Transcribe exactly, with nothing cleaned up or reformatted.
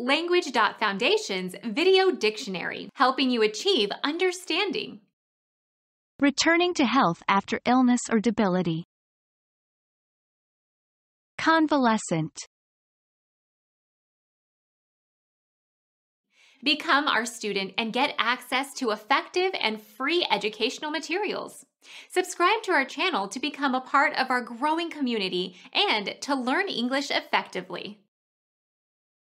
Language dot Foundation's Video Dictionary, helping you achieve understanding. Returning to health after illness or debility. Convalescent. Become our student and get access to effective and free educational materials. Subscribe to our channel to become a part of our growing community and to learn English effectively.